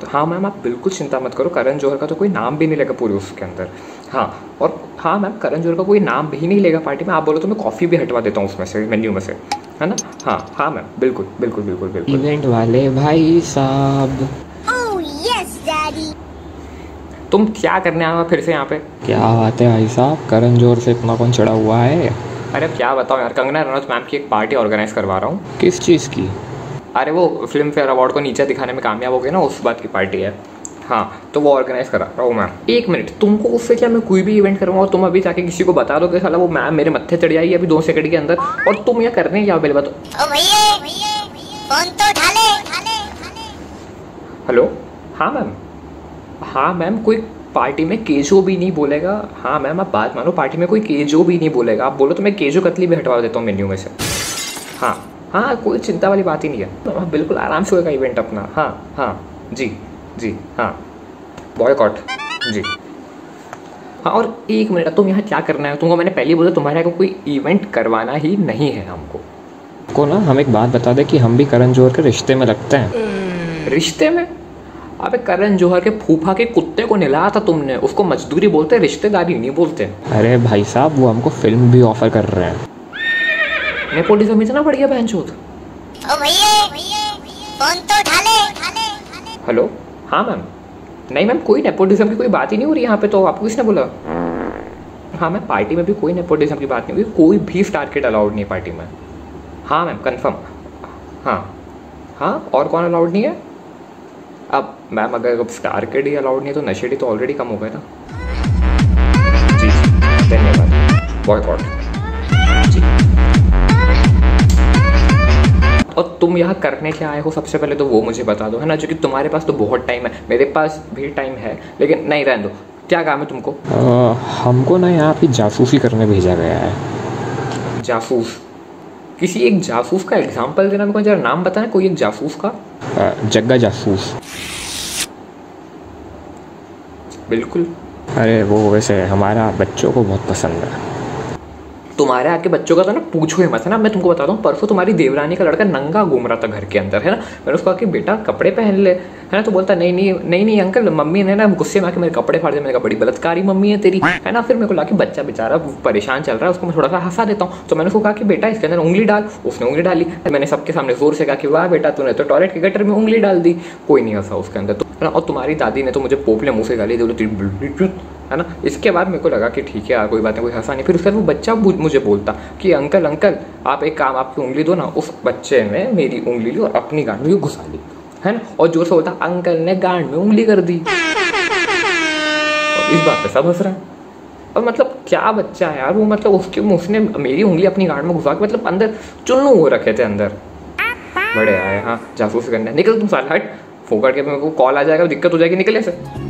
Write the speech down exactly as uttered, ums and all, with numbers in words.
हाँ मैम आप बिल्कुल चिंता मत करो, करण जौहर का तो कोई नाम भी नहीं लेगा पूरे उसके अंदर। हाँ और हाँ मैम करण जौहर का कोई नाम भी नहीं लेगा पार्टी में। आप बोलो तो मैं कॉफ़ी भी हटवा देता हूँ उसमें से, मेन्यू में से, है ना। हाँ हाँ मैम बिल्कुल बिल्कुल बिल्कुल बिल्कुल। इवेंट वाले भाई साहब। Oh yes, Daddy. तुम क्या करने आए हो फिर से यहाँ पे? क्या बात है भाई साहब, करण जौहर से इतना कौन चढ़ा हुआ है? अरे क्या बताओ यार, कंगना रनौत मैम की एक पार्टी ऑर्गेनाइज करवा रहा हूँ। किस चीज़ की? अरे वो फिल्म फेयर अवार्ड को नीचे दिखाने में कामयाब हो गए ना, उस बात की पार्टी है। हाँ तो वो ऑर्गेनाइज करा रहा हूँ मैम। एक मिनट, तुमको उससे क्या मैं कोई भी इवेंट करूँगा और तुम अभी जाके किसी को बता दो कि साला वो मैम मेरे मत्थे चढ़ जाएगी अभी दो सेकंड के अंदर, और तुम ये करने क्या पहले बताओ। ओ भैया, फोन तो उठा ले। हेलो हाँ मैम। हाँ मैम कोई पार्टी में केजो भी नहीं बोलेगा। हाँ मैम आप बात मानो, पार्टी में कोई केजो भी नहीं बोलेगा। आप बोलो तो मैं केजो कतली भी हटवा देता हूँ मेन्यू में से। हाँ हाँ कोई चिंता वाली बात ही नहीं है, हाँ बिल्कुल आराम से होगा इवेंट अपना। हाँ हाँ जी जी हाँ बॉयकॉट जी। हाँ और एक मिनट, तुम यहाँ क्या करना है? तुमको मैंने पहले बोला तुम्हारे यहाँ कोई इवेंट करवाना ही नहीं है हमको। को ना हम एक बात बता दें कि हम भी करण जौहर के रिश्ते में लगते हैं। रिश्ते में? अबे करण जौहर के फूफा के कुत्ते को नहलाया था तुमने, उसको मजदूरी बोलते, रिश्तेदारी नहीं बोलते। अरे भाई साहब वो हमको फिल्म भी ऑफर कर रहे हैं। नेपोटिज्म इतना बढ़िया बहनचोद। ओ भैया, फोन तो उठा ले। हेलो हाँ मैम। नहीं मैम कोई नेपोटिज्म की कोई बात ही नहीं हो रही यहाँ पे, तो आपको किसने बोला? हाँ मैम पार्टी में भी कोई नेपोटिज्म की बात नहीं हुई, कोई भी स्टार किड अलाउड नहीं है पार्टी में। हाँ मैम कंफर्म। हाँ हाँ और कौन अलाउड नहीं है? अब मैम अगर स्टार किड ही अलाउड नहीं है तो नशेड़ी तो ऑलरेडी कम हो गए ना। जी धन्यवाद। बॉयकॉट जी। और तुम यहाँ करने क्या आए हो सबसे पहले तो वो मुझे बता दो, है ना, क्योंकि तुम्हारे पास तो बहुत टाइम है, मेरे पास भी टाइम है, लेकिन नहीं रहने दो। क्या काम है तुमको? आ, हमको ना यहाँ पे जासूसी करने भेजा गया है। जासूस? किसी एक जासूस का एग्जाम्पल देना, मेरे को जरा नाम बताना कोई एक जासूस का। आ, जग्गा जासूस। बिल्कुल। अरे वो वैसे हमारा बच्चों को बहुत पसंद है। तुम्हारे आके बच्चों का तो ना पूछो ही मत, है ना। मैं तुमको बताता हूँ, परसों तुम्हारी देवरानी का लड़का नंगा घूम रहा था घर के अंदर, है ना। मैंने उसको कहा कि बेटा कपड़े पहन ले, है ना, तो बोलता नहीं नहीं नहीं नहीं अंकल, मम्मी ने ना गुस्से में आके मेरे कपड़े फाड़ दिए। मैंने कहा बड़ी बलात्कारी मम्मी है तेरी, है ना। फिर मेरे को लगा कि बच्चा बेचारा परेशान चल रहा है, उसको मैं थोड़ा सा हंसा देता हूँ। तो मैंने उसको कहा कि बेटा इसके अंदर उंगली डाल, उसने उंगली डाली। मैंने सबके सामने जोर से कहा कि वाह बेटा तूने तो टॉयलेट के गटर में उंगली डाल दी। कोई नहीं हंसा उसके अंदर, तो और तुम्हारी दादी ने तो मुझे पोपले मुँह से गाली दी, है ना। इसके बाद मेरे को लगा कि ठीक है यार कोई बात नहीं, कोई हंसा नहीं। फिर उसके बाद वो बच्चा मुझे बोलता कि अंकल अंकल आप एक काम, आपकी उंगली दो ना। उस बच्चे ने मेरी उंगली ली और अपनी गांड में घुसा ली, है ना, और जोर से बोलता अंकल ने गांड में उंगली कर दी। और इस बात पे सब हंस रहे हैं। और मतलब क्या बच्चा है यार वो, मतलब उसके उसने मेरी उंगली अपनी गांड में घुसा के मतलब अंदर चुन्नू हो रखे थे अंदर। बड़े आए हाँ जासूस करने। निकल तुम साला, हट फोकट के, मेरे को कॉल आ जाएगा, दिक्कत हो जाएगी, निकले से।